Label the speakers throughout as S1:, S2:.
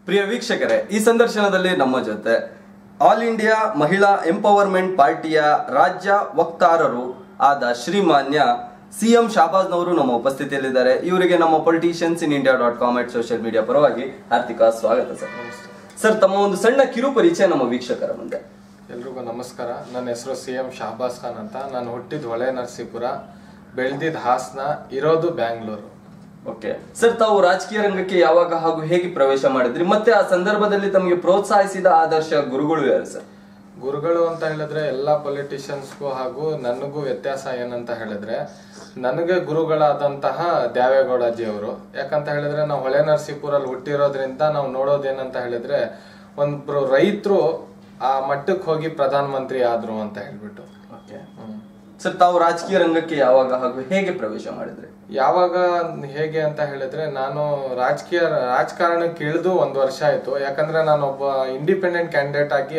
S1: ಪ್ರಿಯ ವೀಕ್ಷಕರೇ, ಈ ಸಂದರ್ಶನದಲ್ಲಿ ನಮ್ಮ ಜೊತೆ ಆಲ್ ಇಂಡಿಯಾ ಮಹಿಳಾ ಎಂಪವರ್ಮೆಂಟ್ ಪಾರ್ಟಿಯ ರಾಜ್ಯ ವಕ್ತಾರರು ಆದ ಶ್ರೀಮಾನ್ಯ ಸಿಎಂ ಶಾಬಾಜ್ನವರು ನಮ್ಮ ಉಪಸ್ಥಿತಿಯಲ್ಲಿದ್ದಾರೆ. ಇವರಿಗೆ ನಮ್ಮ politiciansinIndia.com ಸೋಷಿಯಲ್ ಮೀಡಿಯಾ ಪರವಾಗಿ ಹಾರ್ದಿಕ ಸ್ವಾಗತ ಸರ್. ಸರ್, ತಮ್ಮ ಒಂದು ಸಣ್ಣ ಕಿರು ಪರಿಚಯ ನಮ್ಮ ವೀಕ್ಷಕರ ಮುಂದೆ.
S2: ಎಲ್ರಿಗೂ ನಮಸ್ಕಾರ. ನನ್ನ ಹೆಸರು ಸಿಎಂ ಶಾಬಾಜ್ ಖಾನ್ ಅಂತ. ನಾನು ಹುಟ್ಟಿದ ಹೊಳೆ ನರಸೀಪುರ, ಬೆಳೆದಿದ್ದ ಹಾಸನ, ಇರೋದು ಬ್ಯಾಂಗ್ಳೂರು.
S1: ಓಕೆ ಸರ್, ತಾವು ರಾಜಕೀಯ ರಂಗಕ್ಕೆ ಯಾವಾಗ ಹಾಗೂ ಹೇಗೆ ಪ್ರವೇಶ ಮಾಡಿದ್ರಿ, ಮತ್ತೆ ಆ ಸಂದರ್ಭದಲ್ಲಿ ತಮಗೆ ಪ್ರೋತ್ಸಾಹಿಸಿದ ಆದರ್ಶ ಗುರುಗಳು ಯಾರು ಸರ್?
S2: ಗುರುಗಳು ಅಂತ ಹೇಳಿದ್ರೆ ಎಲ್ಲಾ ಪೊಲಿಟಿಷಿಯನ್ಸ್ಗೂ ಹಾಗೂ ನನಗೂ ವ್ಯತ್ಯಾಸ ಏನಂತ ಹೇಳಿದ್ರೆ, ನನಗೆ ಗುರುಗಳಾದಂತಹ ದ್ಯಾವೇಗೌಡಜಿ ಅವರು. ಯಾಕಂತ ಹೇಳಿದ್ರೆ ನಾವು ಹೊಳೆ ನರಸೀಪುರಲ್ಲಿ ಹುಟ್ಟಿರೋದ್ರಿಂದ ನಾವು ನೋಡೋದೇನಂತ ಹೇಳಿದ್ರೆ, ಒಂದ್ಬ್ರು ರೈತರು ಆ ಮಟ್ಟಕ್ಕೆ ಹೋಗಿ ಪ್ರಧಾನ ಮಂತ್ರಿ ಆದ್ರು ಅಂತ ಹೇಳ್ಬಿಟ್ಟು.
S1: ಸರ್, ತಾವು ರಾಜಕೀಯ ರಂಗಕ್ಕೆ ಯಾವಾಗ ಹಾಗೂ ಹೇಗೆ ಪ್ರವೇಶ ಮಾಡಿದ್ರಿ?
S2: ಯಾವಾಗ ಹೇಗೆ ಅಂತ ಹೇಳಿದ್ರೆ, ನಾನು ರಾಜಕಾರಣಕ್ಕೆ ಇಳಿದು 1 ವರ್ಷ ಆಯ್ತು. ಯಾಕಂದ್ರೆ ನಾನು ಒಬ್ಬ ಇಂಡಿಪೆಂಡೆಂಟ್ ಕ್ಯಾಂಡಿಡೇಟ್ ಆಗಿ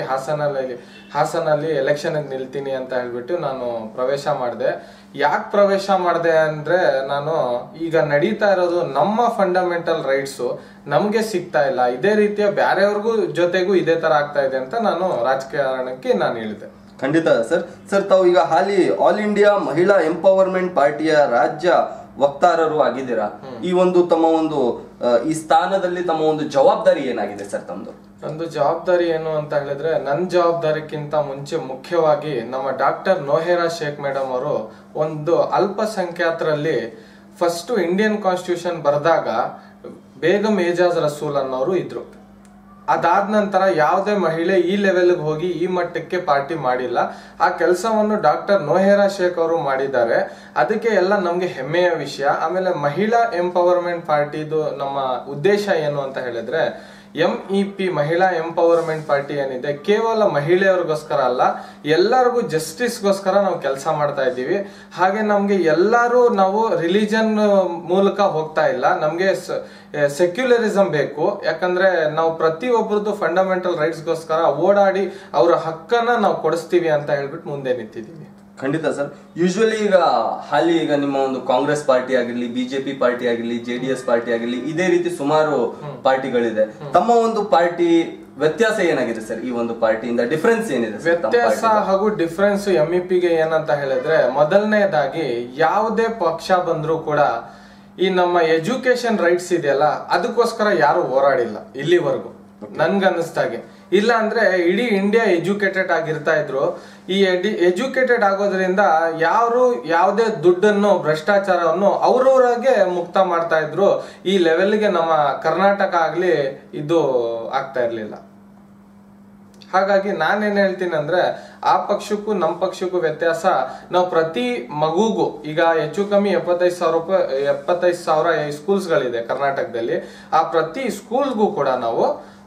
S2: ಹಾಸನಲ್ಲಿ ಎಲೆಕ್ಷನ್ ನಿಲ್ತೀನಿ ಅಂತ ಹೇಳ್ಬಿಟ್ಟು ನಾನು ಪ್ರವೇಶ ಮಾಡಿದೆ. ಯಾಕೆ ಪ್ರವೇಶ ಮಾಡಿದೆ ಅಂದ್ರೆ, ನಾನು ಈಗ ನಡೀತಾ ಇರೋದು ನಮ್ಮ ಫಂಡಮೆಂಟಲ್ ರೈಟ್ಸ್ ನಮ್ಗೆ ಸಿಗ್ತಾ ಇಲ್ಲ, ಇದೇ ರೀತಿಯ ಬ್ಯಾರೆಯವ್ರಿಗೂ ಜೊತೆಗೂ ಇದೇ ತರ ಆಗ್ತಾ ಇದೆ ಅಂತ ನಾನು ರಾಜಕಾರಣಕ್ಕೆ ನಾನು ಇಳಿದೆ.
S1: ಖಂಡಿತ ಸರ್. ಸರ್, ತಾವು ಈಗ ಹಾಲಿ ಆಲ್ ಇಂಡಿಯಾ ಮಹಿಳಾ ಎಂಪವರ್ಮೆಂಟ್ ಪಾರ್ಟಿಯ ರಾಜ್ಯ ವಕ್ತಾರರು ಆಗಿದ್ದೀರಾ. ಈ ಒಂದು ತಮ್ಮ ಒಂದು ಈ ಸ್ಥಾನದಲ್ಲಿ ತಮ್ಮ ಒಂದು ಜವಾಬ್ದಾರಿ ಏನಾಗಿದೆ ಸರ್ ತಮ್ಮದು?
S2: ನಂದು ಜವಾಬ್ದಾರಿ ಏನು ಅಂತ ಹೇಳಿದ್ರೆ, ನನ್ನ ಜವಾಬ್ದಾರಿಕ್ಕಿಂತ ಮುಂಚೆ ಮುಖ್ಯವಾಗಿ ನಮ್ಮ ಡಾಕ್ಟರ್ ನೋಹೇರಾ ಶೇಖ್ ಮೇಡಮ್ ಅವರು ಒಂದು ಅಲ್ಪಸಂಖ್ಯಾತರಲ್ಲಿ ಫಸ್ಟ್ ಇಂಡಿಯನ್ ಕಾನ್ಸ್ಟಿಟ್ಯೂಷನ್ ಬರೆದಾಗ ಬೇಗಂ ಏಜಾಜ್ ರಸೂಲ್ ಅನ್ನೋರು ಇದ್ರು. ಅದಾದ ನಂತರ ಯಾವುದೇ ಮಹಿಳೆ ಈ ಲೆವೆಲ್ಗೆ ಹೋಗಿ ಈ ಮಟ್ಟಕ್ಕೆ ಪಾರ್ಟಿ ಮಾಡಿಲ್ಲ. ಆ ಕೆಲಸವನ್ನು ಡಾಕ್ಟರ್ ನೋಹೇರಾ ಶೇಖ್ ಅವರು ಮಾಡಿದ್ದಾರೆ. ಅದಕ್ಕೆ ಎಲ್ಲ ನಮ್ಗೆ ಹೆಮ್ಮೆಯ ವಿಷಯ. ಆಮೇಲೆ ಮಹಿಳಾ ಎಂಪವರ್ಮೆಂಟ್ ಪಾರ್ಟಿದು ನಮ್ಮ ಉದ್ದೇಶ ಏನು ಅಂತ ಹೇಳಿದ್ರೆ, MEP ಮಹಿಳಾ ಎಂಪವರ್ಮೆಂಟ್ ಪಾರ್ಟಿ ಏನಿದೆ, ಕೇವಲ ಮಹಿಳೆಯರಿಗೋಸ್ಕರ ಅಲ್ಲ, ಎಲ್ಲರಿಗೂ ಜಸ್ಟಿಸ್ಗೋಸ್ಕರ ನಾವು ಕೆಲಸ ಮಾಡ್ತಾ ಇದ್ದೀವಿ. ಹಾಗೆ ನಮ್ಗೆ ನಾವು ರಿಲಿಜನ್ ಮೂಲಕ ಹೋಗ್ತಾ ಇಲ್ಲ, ನಮ್ಗೆ ಸೆಕ್ಯುಲರಿಸಂ ಬೇಕು. ಯಾಕಂದ್ರೆ ನಾವು ಪ್ರತಿಯೊಬ್ಬರದ್ದು ಫಂಡಮೆಂಟಲ್ ರೈಟ್ಸ್ಗೋಸ್ಕರ ಓಡಾಡಿ ಅವರ ಹಕ್ಕನ್ನ ನಾವು ಕೊಡಿಸ್ತೀವಿ ಅಂತ ಹೇಳ್ಬಿಟ್ಟು ಮುಂದೆ ನಿಂತಿದ್ದೀವಿ.
S1: ಖಂಡಿತ ಸರ್. ಯೂಶುವಲಿ ಈಗ ಹಾಲಿ ಈಗ ನಿಮ್ಮ ಒಂದು ಕಾಂಗ್ರೆಸ್ ಪಾರ್ಟಿ ಆಗಿರ್ಲಿ, ಬಿಜೆಪಿ ಪಾರ್ಟಿ ಆಗಿರ್ಲಿ, JDS ಪಾರ್ಟಿ ಆಗಿರ್ಲಿ, ಇದೇ ರೀತಿ ಸುಮಾರು ಪಾರ್ಟಿಗಳಿದೆ. ತಮ್ಮ ಒಂದು ಪಾರ್ಟಿ ವ್ಯತ್ಯಾಸ ಏನಾಗಿದೆ ಸರ್? ಈ ಒಂದು ಪಾರ್ಟಿಯಿಂದ ಡಿಫರೆನ್ಸ್ ಏನಿದೆ?
S2: ವ್ಯತ್ಯಾಸ ಹಾಗೂ ಡಿಫರೆನ್ಸ್ MEPಗೆ ಏನಂತ ಹೇಳಿದ್ರೆ, ಮೊದಲನೇದಾಗಿ ಯಾವುದೇ ಪಕ್ಷ ಬಂದ್ರೂ ಕೂಡ ಈ ನಮ್ಮ ಎಜುಕೇಶನ್ ರೈಟ್ಸ್ ಇದೆಯಲ್ಲ, ಅದಕ್ಕೋಸ್ಕರ ಯಾರು ಹೋರಾಡಿಲ್ಲ ಇಲ್ಲಿವರೆಗೂ ನನ್ಗನ್ನಿಸ್ದಾಗೆ. ಇಲ್ಲ ಅಂದ್ರೆ ಇಡೀ ಇಂಡಿಯಾ ಎಜುಕೇಟೆಡ್ ಆಗಿರ್ತಾ ಇದ್ರು. ಈ ಎಜುಕೇಟೆಡ್ ಆಗೋದ್ರಿಂದ ಯಾರು ಯಾವುದೇ ದುಡ್ಡನ್ನು, ಭ್ರಷ್ಟಾಚಾರವನ್ನು ಅವ್ರವ್ರಾಗೆ ಮುಕ್ತ ಮಾಡ್ತಾ ಇದ್ರು. ಈ ಲೆವೆಲ್ಗೆ ನಮ್ಮ ಕರ್ನಾಟಕ ಆಗ್ಲಿ ಇದು ಆಗ್ತಾ ಇರ್ಲಿಲ್ಲ. ಹಾಗಾಗಿ ನಾನೇನ್ ಹೇಳ್ತೀನಿ ಅಂದ್ರೆ, ಆ ಪಕ್ಷಕ್ಕೂ ನಮ್ಮ ಪಕ್ಷಕ್ಕೂ ವ್ಯತ್ಯಾಸ, ನಾವು ಪ್ರತಿ ಮಗುಗೂ ಈಗ ಹೆಚ್ಚು ಕಮ್ಮಿ 75,000 ಸ್ಕೂಲ್ಸ್ ಗಳಿದೆ ಕರ್ನಾಟಕದಲ್ಲಿ. ಆ ಪ್ರತಿ ಸ್ಕೂಲ್ಗೂ ಕೂಡ ನಾವು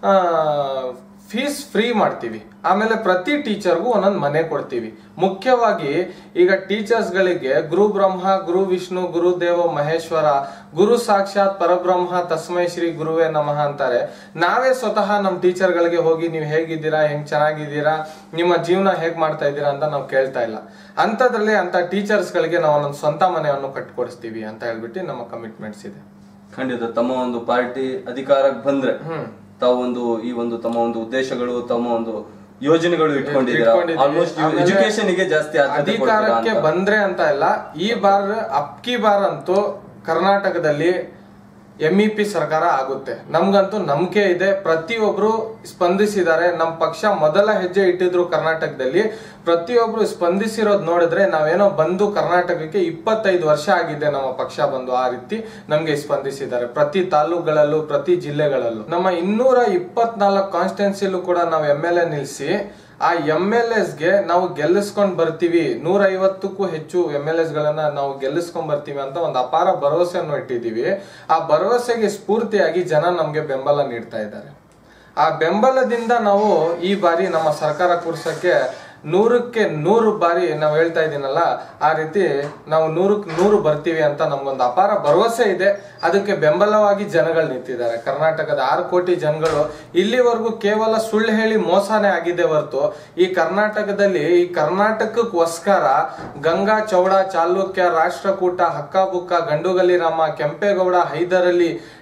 S2: ಫೀಸ್ ಫ್ರೀ ಮಾಡ್ತೀವಿ. ಆಮೇಲೆ ಪ್ರತಿ ಟೀಚರ್ಗೂ ಒಂದೊಂದು ಮನೆ ಕೊಡ್ತೀವಿ. ಮುಖ್ಯವಾಗಿ ಈಗ ಟೀಚರ್ಸ್ ಗಳಿಗೆ ಗುರು ಬ್ರಹ್ಮ, ಗುರು ವಿಷ್ಣು, ಗುರು ದೇವ ಮಹೇಶ್ವರ, ಗುರು ಸಾಕ್ಷಾತ್ ಪರಬ್ರಹ್ಮ ತಸ್ಮೈ ಶ್ರೀ ಗುರುವೇ ನಮಃ ಅಂತಾರೆ. ನಾವೇ ಸ್ವತಃ ನಮ್ಮ ಟೀಚರ್ ಗಳಿಗೆ ಹೋಗಿ ನೀವು ಹೇಗಿದ್ದೀರಾ, ಹೆಂಗ್ ಚೆನ್ನಾಗಿದ್ದೀರಾ, ನಿಮ್ಮ ಜೀವನ ಹೇಗ್ ಮಾಡ್ತಾ ಇದ್ದೀರಾ ಅಂತ ನಾವು ಕೇಳ್ತಾ ಇಲ್ಲ. ಅಂತದ್ರಲ್ಲಿ ಅಂತ ಟೀಚರ್ಸ್ ಗಳಿಗೆ ನಾವು ಒಂದೊಂದು ಸ್ವಂತ ಮನೆಯನ್ನು ಕಟ್ಕೊಡಿಸ್ತೀವಿ ಅಂತ ಹೇಳ್ಬಿಟ್ಟು ನಮ್ಮ ಕಮಿಟ್ಮೆಂಟ್ಸ್ ಇದೆ.
S1: ಖಂಡಿತ. ತಮ್ಮ ಒಂದು ಪಾರ್ಟಿ ಅಧಿಕಾರಕ್ಕೆ ಬಂದ್ರೆ ತಾವೊಂದು ಈ ಒಂದು ತಮ್ಮ ಒಂದು ಉದ್ದೇಶಗಳು, ತಮ್ಮ ಒಂದು ಯೋಜನೆಗಳು ಇಟ್ಕೊಂಡಿದ್ದೀರಾ. ಆಲ್ಮೋಸ್ಟ್ ಎಜುಕೇಶನ್ ಗೆ ಜಾಸ್ತಿ
S2: ಅಧಿಕಾರಕ್ಕೆ ಬಂದ್ರೆ ಅಂತ ಇಲ್ಲ, ಈ ಅಬ್ಕಿ ಬಾರ್ ಅಂತೂ ಕರ್ನಾಟಕದಲ್ಲಿ MEP ಸರ್ಕಾರ ಆಗುತ್ತೆ. ನಮ್ಗಂತೂ ನಂಬಿಕೆ ಇದೆ. ಪ್ರತಿಯೊಬ್ರು ಸ್ಪಂದಿಸಿದ್ದಾರೆ. ನಮ್ಮ ಪಕ್ಷ ಮೊದಲ ಹೆಜ್ಜೆ ಇಟ್ಟಿದ್ರು ಕರ್ನಾಟಕದಲ್ಲಿ. ಪ್ರತಿಯೊಬ್ರು ಸ್ಪಂದಿಸಿರೋದ್ ನೋಡಿದ್ರೆ, ನಾವೇನೋ ಬಂದು ಕರ್ನಾಟಕಕ್ಕೆ 25 ವರ್ಷ ಆಗಿದೆ ನಮ್ಮ ಪಕ್ಷ ಬಂದು. ಆ ರೀತಿ ನಮ್ಗೆ ಸ್ಪಂದಿಸಿದ್ದಾರೆ ಪ್ರತಿ ತಾಲೂಕುಗಳಲ್ಲೂ, ಪ್ರತಿ ಜಿಲ್ಲೆಗಳಲ್ಲೂ. ನಮ್ಮ 224 ಕಾನ್ಸ್ಟಿಟ್ಯೂನ್ಸಿಲೂ ಕೂಡ ನಾವು MLA ನಿಲ್ಸಿ, ಆ MLAs ಗೆ ನಾವು ಗೆಲ್ಲಿಸ್ಕೊಂಡ್ ಬರ್ತೀವಿ, 150ಕ್ಕೂ ಹೆಚ್ಚು MLAs ಗಳನ್ನ ನಾವು ಗೆಲ್ಲಿಸ್ಕೊಂಡ್ ಬರ್ತೀವಿ ಅಂತ ಒಂದು ಅಪಾರ ಭರವಸೆಯನ್ನು ಇಟ್ಟಿದ್ದೀವಿ. ಆ ಭರವಸೆಗೆ ಸ್ಫೂರ್ತಿಯಾಗಿ ಜನ ನಮ್ಗೆ ಬೆಂಬಲ ನೀಡ್ತಾ ಇದ್ದಾರೆ. ಆ ಬೆಂಬಲದಿಂದ ನಾವು ಈ ಬಾರಿ ನಮ್ಮ ಸರ್ಕಾರ ಕೂರ್ಸಕ್ಕೆ 100ಕ್ಕೆ 100 ಬಾರಿ ನಾವು ಹೇಳ್ತಾ ಇದೀನಲ್ಲ, ಆ ರೀತಿ ನಾವು 100ಕ್ಕೆ 100 ಬರ್ತೀವಿ ಅಂತ ನಮ್ಗೊಂದು ಅಪಾರ ಭರವಸೆ ಇದೆ. ಅದಕ್ಕೆ ಬೆಂಬಲವಾಗಿ ಜನಗಳು ನಿಂತಿದ್ದಾರೆ. ಕರ್ನಾಟಕದ 6 ಕೋಟಿ ಜನಗಳು ಇಲ್ಲಿವರೆಗೂ ಕೇವಲ ಸುಳ್ಳು ಹೇಳಿ ಮೋಸನೇ ಆಗಿದೆ ಹೊರತು, ಈ ಕರ್ನಾಟಕದಲ್ಲಿ ಈ ಕರ್ನಾಟಕಕ್ಕೋಸ್ಕರ ಗಂಗಾ, ಚೌಡ, ಚಾಲುಕ್ಯ, ರಾಷ್ಟ್ರಕೂಟ, ಹಕ್ಕ ಬುಕ್ಕ, ಗಂಡುಗಲಿ ರಾಮ, ಕೆಂಪೇಗೌಡ, ಹೈದರಲಿ,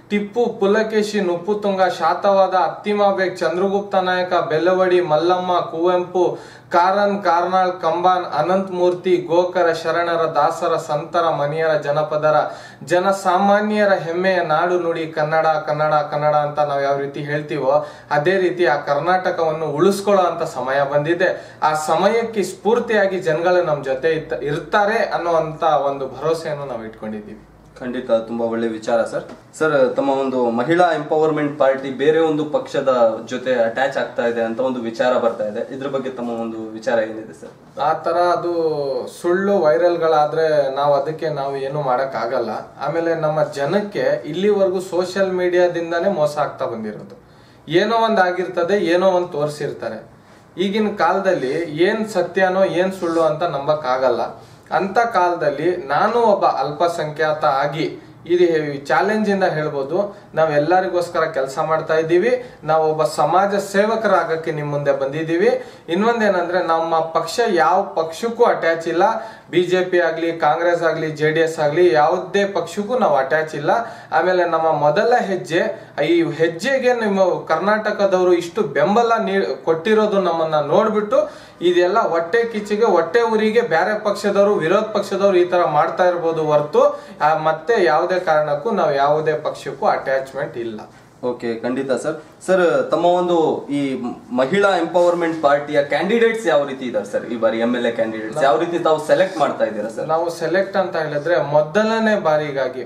S2: ಟಿಪ್ಪು, ಪುಲಕೇಶಿ, ನುಪ್ಪುತುಂಗ, ಶಾತವಾದ, ಅತ್ತಿಮಾಬೇಗ್, ಚಂದ್ರಗುಪ್ತ ನಾಯಕ, ಬೆಲ್ಲವಡಿ, ಮಲ್ಲಮ್ಮ, ಕುವೆಂಪು, ಕಾರನ್, ಕಾರ್ನಾಳ್, ಕಂಬಾನ್, ಅನಂತ ಮೂರ್ತಿ, ಗೋಕರ, ಶರಣರ, ದಾಸರ, ಸಂತರ, ಮನಿಯರ, ಜನಪದರ, ಜನಸಾಮಾನ್ಯರ ಹೆಮ್ಮೆಯ ನಾಡು ನುಡಿ ಕನ್ನಡ ಕನ್ನಡ ಕನ್ನಡ ಅಂತ ನಾವು ಯಾವ ರೀತಿ ಹೇಳ್ತೀವೋ ಅದೇ ರೀತಿ ಆ ಕರ್ನಾಟಕವನ್ನು ಉಳಿಸ್ಕೊಳ್ಳೋ ಅಂತ ಸಮಯ ಬಂದಿದೆ. ಆ ಸಮಯಕ್ಕೆ ಸ್ಫೂರ್ತಿಯಾಗಿ ಜನಗಳು ನಮ್ಮ ಜೊತೆ ಇರ್ತಾರೆ ಅನ್ನುವಂತ ಒಂದು ಭರವಸೆಯನ್ನು ನಾವು ಇಟ್ಕೊಂಡಿದ್ದೀವಿ.
S1: ಖಂಡಿತ ತುಂಬಾ ಒಳ್ಳೆ ವಿಚಾರ ಸರ್. ಸರ್, ತಮ್ಮ ಒಂದು ಮಹಿಳಾ ಎಂಪವರ್ಮೆಂಟ್ ಪಾರ್ಟಿ ಬೇರೆ ಒಂದು ಪಕ್ಷದ ಜೊತೆ ಅಟ್ಯಾಚ್ ಆಗ್ತಾ ಇದೆ ಅಂತ ಒಂದು ವಿಚಾರ ಬರ್ತಾ ಇದೆ. ಇದ್ರ ಬಗ್ಗೆ ತಮ್ಮ ಒಂದು ವಿಚಾರ ಏನಿದೆ ಸರ್?
S2: ಆ ತರ ಅದು ಸುಳ್ಳು ವೈರಲ್ಗಳಾದ್ರೆ ಅದಕ್ಕೆ ನಾವು ಏನು ಮಾಡಕ್ ಆಗಲ್ಲ. ಆಮೇಲೆ ನಮ್ಮ ಜನಕ್ಕೆ ಇಲ್ಲಿವರೆಗೂ ಸೋಷಿಯಲ್ ಮೀಡಿಯಾದಿಂದಾನೇ ಮೋಸ ಆಗ್ತಾ ಬಂದಿರೋದು. ಏನೋ ಒಂದ್ ಆಗಿರ್ತದೆ, ಏನೋ ಒಂದ್ ತೋರಿಸಿರ್ತಾರೆ. ಈಗಿನ ಕಾಲದಲ್ಲಿ ಏನ್ ಸತ್ಯನೋ ಏನ್ ಸುಳ್ಳು ಅಂತ ನಂಬಕ್ ಆಗಲ್ಲ. ಅಂತ ಕಾಲದಲ್ಲಿ ನಾನು ಒಬ್ಬ ಅಲ್ಪಸಂಖ್ಯಾತ ಆಗಿ ಇದು ಚಾಲೆಂಜ್ ಇಂದ ಹೇಳ್ಬೋದು, ನಾವ್ ಎಲ್ಲರಿಗೋಸ್ಕರ ಕೆಲಸ ಮಾಡ್ತಾ ಇದ್ದೀವಿ. ನಾವು ಒಬ್ಬ ಸಮಾಜ ಸೇವಕರಾಗಕ್ಕೆ ನಿಮ್ ಮುಂದೆ ಬಂದಿದ್ದೀವಿ. ಇನ್ನೊಂದೇನಂದ್ರೆ ನಮ್ಮ ಪಕ್ಷ ಯಾವ ಪಕ್ಷಕ್ಕೂ ಅಟ್ಯಾಚ್ ಇಲ್ಲ. ಬಿಜೆಪಿ ಆಗ್ಲಿ, ಕಾಂಗ್ರೆಸ್ ಆಗ್ಲಿ, JDS ಆಗ್ಲಿ, ಯಾವುದೇ ಪಕ್ಷಕ್ಕೂ ನಾವು ಅಟ್ಯಾಚ್ ಇಲ್ಲ. ಆಮೇಲೆ ನಮ್ಮ ಮೊದಲ ಹೆಜ್ಜೆ, ಈ ಹೆಜ್ಜೆಗೆ ನಿಮ್ಮ ಕರ್ನಾಟಕದವರು ಇಷ್ಟು ಬೆಂಬಲ ಕೊಟ್ಟಿರೋದು ನಮ್ಮನ್ನ ನೋಡ್ಬಿಟ್ಟು ಇದೆಲ್ಲ ಹೊಟ್ಟೆ ಕಿಚ್ಚಿಗೆ, ಹೊಟ್ಟೆ ಊರಿಗೆ ಬೇರೆ ಪಕ್ಷದವರು, ವಿರೋಧ ಪಕ್ಷದವರು ಈ ತರ ಮಾಡ್ತಾ ಇರ್ಬೋದು ಹೊರತು ಮತ್ತೆ ಯಾವುದೇ ಕಾರಣಕ್ಕೂ ನಾವು ಯಾವುದೇ ಪಕ್ಷಕ್ಕೂ ಅಟ್ಯಾಚ್ಮೆಂಟ್ ಇಲ್ಲ.
S1: ಓಕೆ, ಖಂಡಿತ ಸರ್. ಸರ್, ತಮ್ಮ ಒಂದು ಈ ಮಹಿಳಾ ಎಂಪವರ್ಮೆಂಟ್ ಪಾರ್ಟಿಯ ಕ್ಯಾಂಡಿಡೇಟ್ಸ್ ಯಾವ ರೀತಿ ಇದಾರೆ ಸರ್? ಈ ಬಾರಿ MLA ಕ್ಯಾಂಡಿಡೇಟ್ಸ್ ಯಾವ ರೀತಿ ತಾವು ಸೆಲೆಕ್ಟ್ ಮಾಡ್ತಾ ಇದ್ದೀರಾ ಸರ್?
S2: ನಾವು ಸೆಲೆಕ್ಟ್ ಅಂತ ಹೇಳಿದ್ರೆ ಮೊದಲನೇ ಬಾರಿಗಾಗಿ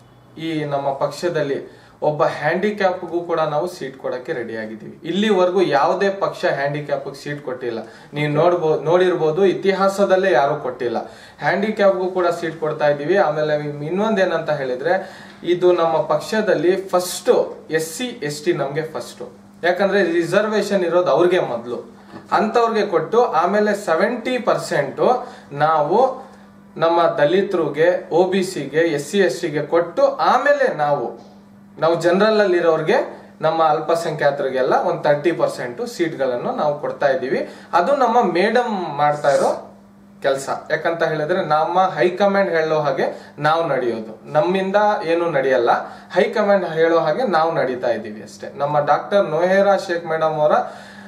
S2: ಈ ನಮ್ಮ ಪಕ್ಷದಲ್ಲಿ ಒಬ್ಬ ಹ್ಯಾಂಡಿಕ್ಯಾಪ್ಗೂ ಕೂಡ ನಾವು ಸೀಟ್ ಕೊಡಕ್ಕೆ ರೆಡಿ ಆಗಿದ್ದೀವಿ. ಇಲ್ಲಿವರೆಗೂ ಯಾವುದೇ ಪಕ್ಷ ಹ್ಯಾಂಡಿಕ್ಯಾಪ್ ಸೀಟ್ ಕೊಟ್ಟಿಲ್ಲ. ನೀವು ನೋಡಿರ್ಬೋದು, ಇತಿಹಾಸದಲ್ಲೇ ಯಾರು ಕೊಟ್ಟಿಲ್ಲ. ಹ್ಯಾಂಡಿಕ್ಯಾಪ್ಗೂ ಕೂಡ ಸೀಟ್ ಕೊಡ್ತಾ ಇದ್ದೀವಿ. ಆಮೇಲೆ ಇನ್ನೊಂದೇನಂತ ಹೇಳಿದ್ರೆ, ಇದು ನಮ್ಮ ಪಕ್ಷದಲ್ಲಿ ಫಸ್ಟ್ SC ST ನಮ್ಗೆ ಫಸ್ಟ್. ಯಾಕಂದ್ರೆ ರಿಸರ್ವೇಶನ್ ಇರೋದು ಅವ್ರಿಗೆ ಮೊದಲು, ಅಂತವ್ರಿಗೆ ಕೊಟ್ಟು ಆಮೇಲೆ 70% ನಾವು ನಮ್ಮ ದಲಿತರಿಗೆ, OBCಗೆ, SC STಗೆ ಕೊಟ್ಟು ಆಮೇಲೆ ನಾವು ಜನರಲ್ ಅಲ್ಲಿ ಇರೋರ್ಗೆ, ನಮ್ಮ ಅಲ್ಪಸಂಖ್ಯಾತರಿಗೆಲ್ಲ ಒಂದು 30% ಸೀಟ್ಗಳನ್ನು ನಾವು ಕೊಡ್ತಾ ಇದ್ದೀವಿ. ಅದು ನಮ್ಮ ಮೇಡಮ್ ಮಾಡ್ತಾ ಇರೋ ಕೆಲಸ. ಯಾಕಂತ ಹೇಳಿದ್ರೆ ನಮ್ಮ ಹೈಕಮಾಂಡ್ ಹೇಳೋ ಹಾಗೆ ನಾವು ನಡೆಯೋದು, ನಮ್ಮಿಂದ ಏನು ನಡೆಯಲ್ಲ. ಹೈಕಮಾಂಡ್ ಹೇಳೋ ಹಾಗೆ ನಾವು ನಡೀತಾ ಇದ್ದೀವಿ ಅಷ್ಟೇ. ನಮ್ಮ ಡಾಕ್ಟರ್ ನೋಹೇರಾ ಶೇಖ್ ಮೇಡಮ್ ಅವರ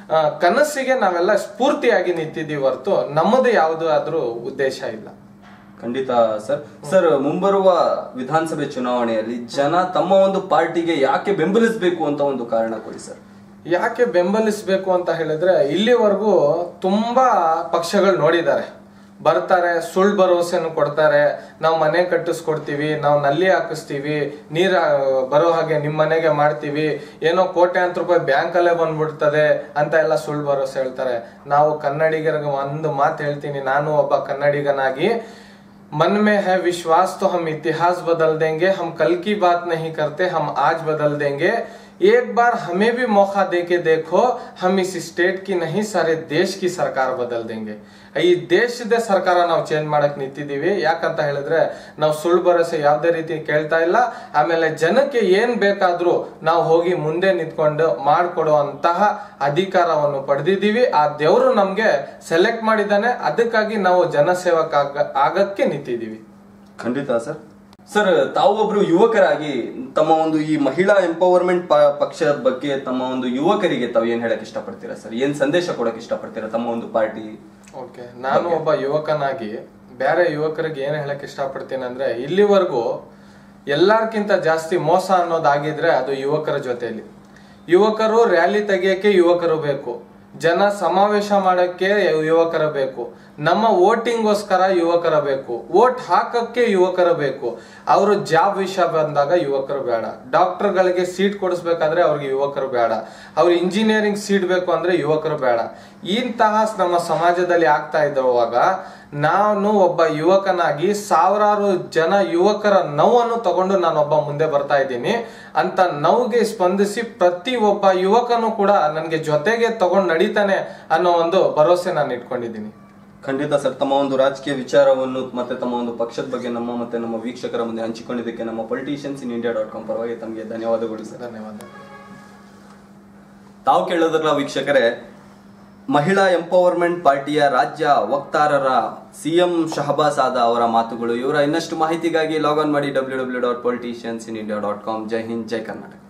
S2: ಕನಸಿಗೆ ನಾವೆಲ್ಲ ಸ್ಫೂರ್ತಿಯಾಗಿ ನಿಂತಿದ್ದೀವಿ ಹೊರತು ನಮ್ಮದು ಯಾವುದಾದ್ರೂ ಉದ್ದೇಶ ಇಲ್ಲ.
S1: ಖಂಡಿತ ಸರ್. ಸರ್, ಮುಂಬರುವ ವಿಧಾನಸಭೆ ಚುನಾವಣೆಯಲ್ಲಿ ಜನ ತಮ್ಮ ಒಂದು ಪಾರ್ಟಿಗೆ ಯಾಕೆ ಬೆಂಬಲಿಸಬೇಕು ಅಂತ ಒಂದು ಕಾರಣ ಕೊಡಿ ಸರ್.
S2: ಯಾಕೆ ಬೆಂಬಲಿಸಬೇಕು ಅಂತ ಹೇಳಿದ್ರೆ, ಇಲ್ಲಿವರೆಗೂ ತುಂಬಾ ಪಕ್ಷಗಳು ನೋಡಿದ್ದಾರೆ. ಬರ್ತಾರೆ, ಸುಳ್ಳು ಭರವಸೆಯನ್ನು ಕೊಡ್ತಾರೆ. ನಾವು ಮನೆ ಕಟ್ಟಿಸ್ಕೊಡ್ತೀವಿ, ನಾವು ನಲ್ಲಿ ಹಾಕಿಸ್ತೀವಿ, ನೀರ್ ಬರೋ ಹಾಗೆ ನಿಮ್ ಮನೆಗೆ ಮಾಡ್ತೀವಿ, ಏನೋ ಕೋಟ್ಯಾಂತರ ರೂಪಾಯಿ ಬ್ಯಾಂಕ್ ಅಲ್ಲೇ ಬಂದ್ಬಿಡ್ತದೆ ಅಂತ ಎಲ್ಲ ಸುಳ್ಳು ಭರವಸೆ ಹೇಳ್ತಾರೆ. ನಾವು ಕನ್ನಡಿಗರಿಗೆ ಒಂದು ಮಾತು ಹೇಳ್ತೀನಿ, ನಾನು ಒಬ್ಬ ಕನ್ನಡಿಗನಾಗಿ, मन में है विश्वास तो हम इतिहास बदल देंगे, हम कल की बात नहीं करते, हम आज बदल देंगे. एक बार हमें भी मौका देके देखो, हम इस स्टेट की नहीं सारे देश की सरकार बदल देंगे. ಈ ದೇಶದ ಸರ್ಕಾರ ನಾವು ಚೇಂಜ್ ಮಾಡಕ್ ನಿಂತಿದ್ದೀವಿ. ಯಾಕಂತ ಹೇಳಿದ್ರೆ ನಾವು ಸುಳ್ಳು ಭರವಸೆ ಯಾವುದೇ ರೀತಿ ಕೇಳ್ತಾ ಇಲ್ಲ. ಆಮೇಲೆ ಜನಕ್ಕೆ ಏನ್ ಬೇಕಾದ್ರೂ ನಾವು ಹೋಗಿ ಮುಂದೆ ನಿಂತ್ಕೊಂಡು ಮಾಡ್ಕೊಡುವಂತಹ ಅಧಿಕಾರವನ್ನು ಪಡೆದಿದ್ದೀವಿ. ಆ ದೇವರು ನಮ್ಗೆ ಸೆಲೆಕ್ಟ್ ಮಾಡಿದ್ದಾನೆ, ಅದಕ್ಕಾಗಿ ನಾವು ಜನಸೇವಕ ಆಗಕ್ಕೆ ನಿಂತಿದ್ದೀವಿ.
S1: ಖಂಡಿತ ಸರ್. ಸರ್, ತಾವು ಒಬ್ರು ಯುವಕರಾಗಿ ತಮ್ಮ ಒಂದು ಈ ಮಹಿಳಾ ಎಂಪವರ್ಮೆಂಟ್ ಪಕ್ಷದ ಬಗ್ಗೆ ತಮ್ಮ ಒಂದು ಯುವಕರಿಗೆ ತಾವು ಏನ್ ಹೇಳಕ್ ಇಷ್ಟಪಡ್ತೀರಾ ಸರ್? ಏನ್ ಸಂದೇಶ ಕೊಡಕ್ ಇಷ್ಟಪಡ್ತೀರಾ ತಮ್ಮ ಒಂದು ಪಾರ್ಟಿ?
S2: ಓಕೆ, ನಾನು ಒಬ್ಬ ಯುವಕನಾಗಿ ಬೇರೆ ಯುವಕರಿಗೆ ಏನ್ ಹೇಳಕ್ ಇಷ್ಟಪಡ್ತೀನಿ ಅಂದ್ರೆ, ಇಲ್ಲಿವರೆಗೂ ಎಲ್ಲಾರ್ಕಿಂತ ಜಾಸ್ತಿ ಮೋಸ ಅನ್ನೋದಾಗಿದ್ರೆ ಅದು ಯುವಕರ ಜೊತೆಯಲ್ಲಿ. ಯುವಕರು ರ್ಯಾಲಿ ತೆಗಿಯಕ್ಕೆ ಯುವಕರು ಬೇಕು, ಜನ ಸಮಾವೇಶ ಮಾಡಕ್ಕೆ ಯುವಕರ ಬೇಕು, ನಮ್ಮ ವೋಟಿಂಗ್ಗೋಸ್ಕರ ಯುವಕರ ಬೇಕು, ವೋಟ್ ಹಾಕಕ್ಕೆ ಯುವಕರ ಬೇಕು. ಅವರು ಜಾಬ್ ವಿಷಯ ಬಂದಾಗ ಯುವಕರು ಬೇಡ, ಡಾಕ್ಟರ್ಗಳಿಗೆ ಸೀಟ್ ಕೊಡಿಸ್ಬೇಕಾದ್ರೆ ಅವ್ರಿಗೆ ಯುವಕರು ಬೇಡ, ಅವ್ರು ಇಂಜಿನಿಯರಿಂಗ್ ಸೀಟ್ ಬೇಕು ಅಂದ್ರೆ ಯುವಕರು ಬೇಡ. ಇಂತಹ ನಮ್ಮ ಸಮಾಜದಲ್ಲಿ ಆಗ್ತಾ ಇರುವಾಗ ನಾನು ಒಬ್ಬ ಯುವಕನಾಗಿ ಸಾವಿರಾರು ಜನ ಯುವಕರ ನೋವನ್ನು ತಗೊಂಡು ನಾನೊಬ್ಬ ಮುಂದೆ ಬರ್ತಾ ಇದ್ದೀನಿ. ಅಂತ ನೋವಿಗೆ ಸ್ಪಂದಿಸಿ ಪ್ರತಿ ಒಬ್ಬ ಯುವಕನು ಕೂಡ ನನಗೆ ಜೊತೆಗೆ ತಗೊಂಡು ನಡೀತಾನೆ ಅನ್ನೋ ಒಂದು ಭರವಸೆ ನಾನು ಇಟ್ಕೊಂಡಿದ್ದೀನಿ.
S1: ಖಂಡಿತ ಸರ್. ತಮ್ಮ ಒಂದು ರಾಜಕೀಯ ವಿಚಾರವನ್ನು ಮತ್ತೆ ತಮ್ಮ ಒಂದು ಪಕ್ಷದ ಬಗ್ಗೆ ನಮ್ಮ ವೀಕ್ಷಕರ ಮುಂದೆ ಹಂಚಿಕೊಂಡಿದ್ದಕ್ಕೆ ನಮ್ಮ politiciansinIndia.com ಪರವಾಗಿ ತಮಗೆ ಧನ್ಯವಾದಗಳು ಸರ್.
S2: ಧನ್ಯವಾದ.
S1: ತಾವು ಕೇಳೋದ್ರಲ್ಲ ವೀಕ್ಷಕರೇ, ಮಹಿಳಾ ಎಂಪವರ್ಮೆಂಟ್ ಪಾರ್ಟಿಯ ರಾಜ್ಯ ವಕ್ತಾರರ ಸಿಎಂ ಶಹಬಾಜ್ ಆದ ಅವರ ಮಾತುಗಳು. ಇವರ ಇನ್ನಷ್ಟು ಮಾಹಿತಿಗಾಗಿ ಲಾಗ್ ಆನ್ ಮಾಡಿ www.politiciansinIndia.com. ಜೈ ಹಿಂದ್, ಜೈ ಕರ್ನಾಟಕ.